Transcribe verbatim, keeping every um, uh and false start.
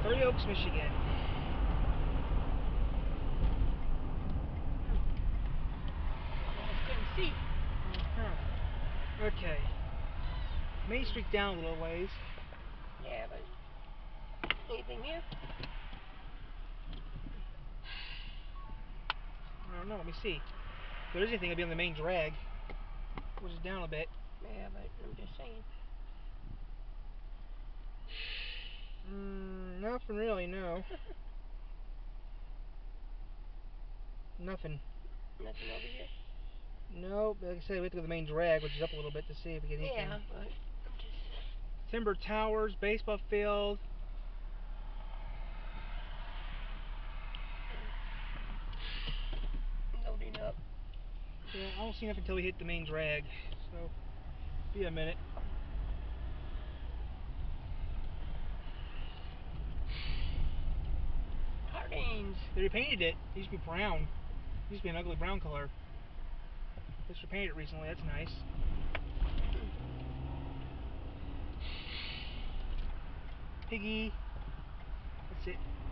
Prairie Oaks, Michigan. I couldn't see. Uh-huh. Okay. Main Street down a little ways. Yeah, but anything here? I don't know. Let me see. If there's anything, it'll be on the main drag, which is down a bit. Yeah, but I'm just saying. Mm, nothing really, no. Nothing. Nothing over here? No, like I said, we have to go to the main drag, which is up a little bit to see if we get anything. Yeah, but I'm just... Timber Towers, baseball field. Loading up. Yeah, I don't see nothing until we hit the main drag, so be a minute. Hardings. They repainted it. It used to be brown. It used to be an ugly brown color. They just repainted it recently. That's nice. Piggy. That's it.